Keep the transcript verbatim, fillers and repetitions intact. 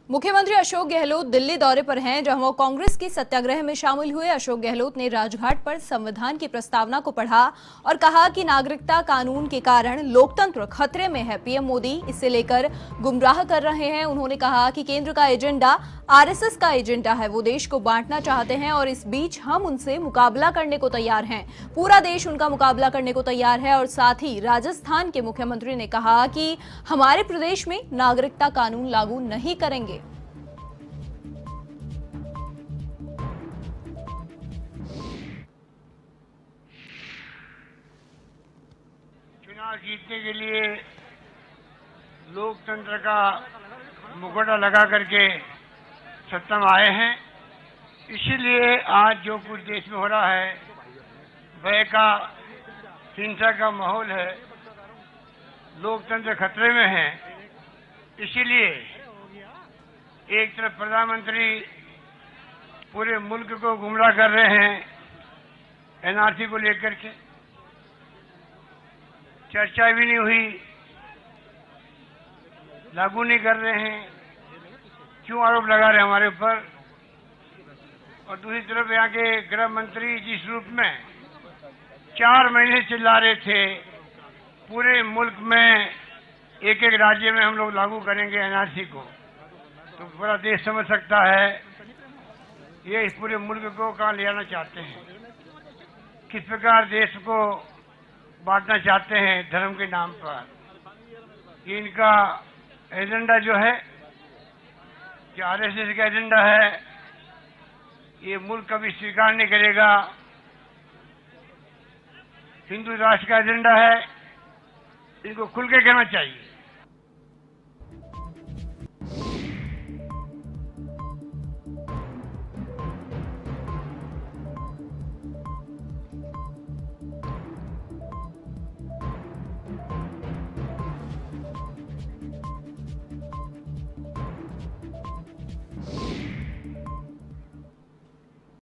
मुख्यमंत्री अशोक गहलोत दिल्ली दौरे पर हैं, जहां वो कांग्रेस की सत्याग्रह में शामिल हुए। अशोक गहलोत ने राजघाट पर संविधान की प्रस्तावना को पढ़ा और कहा कि नागरिकता कानून के कारण लोकतंत्र खतरे में है। पीएम मोदी इसे लेकर गुमराह कर रहे हैं। उन्होंने कहा कि केंद्र का एजेंडा आरएसएस का एजेंडा है। वो देश को बांटना चाहते हैं और इस बीच हम उनसे मुकाबला करने को तैयार हैं। पूरा देश उनका मुकाबला करने को तैयार है। और साथ ही राजस्थान के मुख्यमंत्री ने कहा कि हमारे प्रदेश में नागरिकता कानून लागू नहीं करेंगे। चुनाव जीतने के लिए लोकतंत्र का मुखौटा लगा करके सत्ता में आए हैं। इसीलिए आज जो कुछ देश में हो रहा है, भय का, हिंसा का माहौल है, लोकतंत्र खतरे में है। इसीलिए एक तरफ प्रधानमंत्री पूरे मुल्क को गुमराह कर रहे हैं एनआरसी को लेकर के, चर्चा भी नहीं हुई, लागू नहीं कर रहे हैं, क्यों आरोप लगा रहे हैं हमारे ऊपर। और दूसरी तरफ यहाँ के गृह मंत्री जिस रूप में चार महीने चिल्ला रहे थे पूरे मुल्क में एक एक राज्य में हम लोग लागू करेंगे एनआरसी को, तो पूरा देश समझ सकता है ये इस पूरे मुल्क को कहाँ ले जाना चाहते हैं, किस प्रकार देश को बांटना चाहते हैं धर्म के नाम पर। ये इनका एजेंडा जो है, जो आरएसएस का एजेंडा है, ये मुल्क कभी स्वीकार नहीं करेगा। हिंदू राष्ट्र का एजेंडा है, इनको खुल के कहना चाहिए।